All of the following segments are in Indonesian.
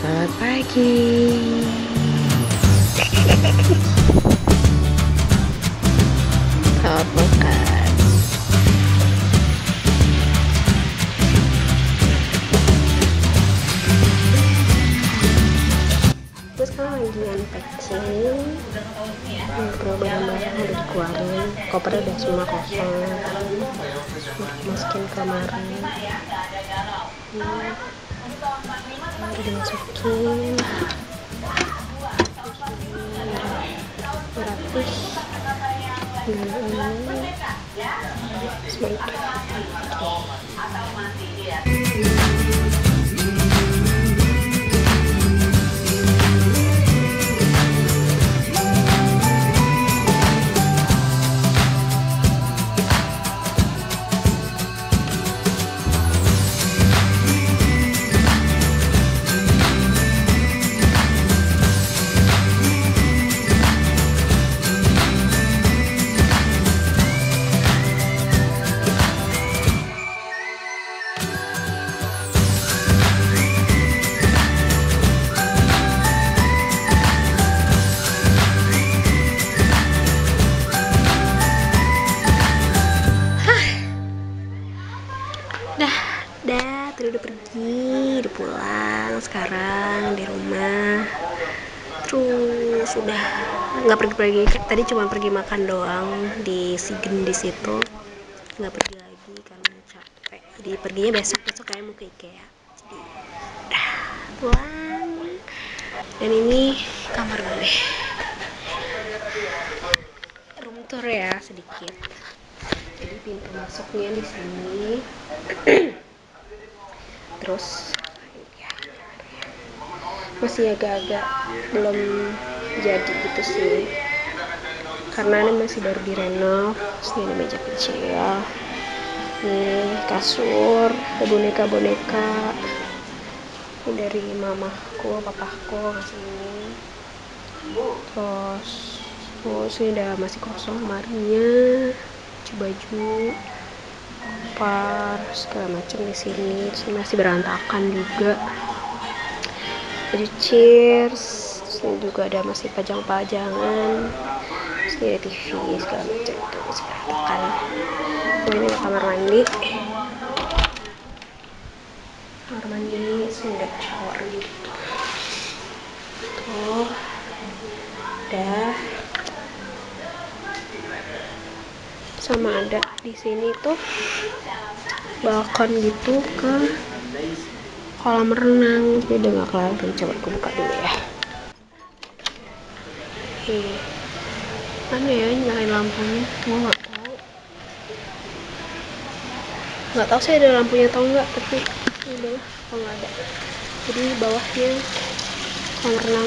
Selamat pagi. Selamat makan. Gue sekarang lagi unpacking. Beberapa barang-barang udah dikeluarin. Kopernya udah semua kosong. Masukin ke lemari. Udah dimasukin. Rapih. Udah pergi, udah pulang sekarang di rumah. Terus udah nggak pergi-pergi, tadi cuma pergi makan doang di Sigen di situ, nggak pergi lagi karena capek. Jadi perginya besok kayak mau ke IKEA. Jadi udah pulang. Dan ini kamar gue, room tour ya sedikit. Jadi pintu masuknya di sini. Terus ya, masih agak-agak belum jadi gitu sih, karena ini masih baru direnov. Terus ini ada meja kecil, nih kasur, ada boneka-boneka ini dari mamaku, papaku ngasih ini. Terus ini udah masih kosong lemarinya, baju par segala macam di sini. Terus masih berantakan juga. Jadi cheers. Terus juga ada masih pajang-pajangan. Terus ini ada TV segala macam itu masih berantakan. Ini ada kamar mandi. Kamar mandi sudah shower gitu. Tuh, udah. Sama ada di sini tuh balkon gitu ke kolam renang. Ini udah gak kelihatan, coba aku buka dulu ya. Mana ya nyalain lampunya? Gue nggak tahu sih ada lampunya atau enggak, tapi udah kalau nggak ada. Jadi bawahnya kolam renang.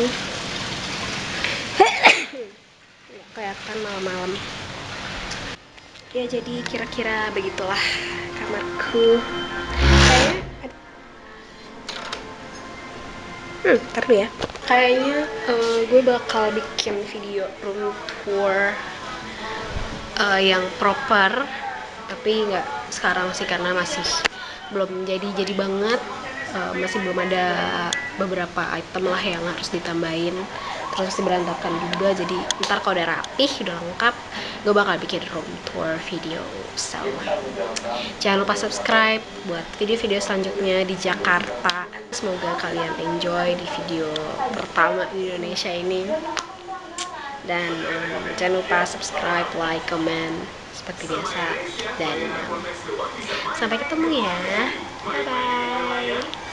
Nggak kelihatan malam-malam. Ya jadi kira-kira begitulah kamarku. Ntar dulu ya. Kayaknya gue bakal bikin video room tour yang proper, tapi nggak sekarang sih karena masih belum jadi banget. Masih belum ada beberapa item lah yang harus ditambahin, terus masih berantakan juga. Jadi ntar kalau udah rapih, udah lengkap, gue bakal bikin room tour video. So jangan lupa subscribe buat video-video selanjutnya di Jakarta. Semoga kalian enjoy di video pertama di Indonesia ini. Dan jangan lupa subscribe, like, comment seperti biasa. Dan sampai ketemu ya. Bye bye.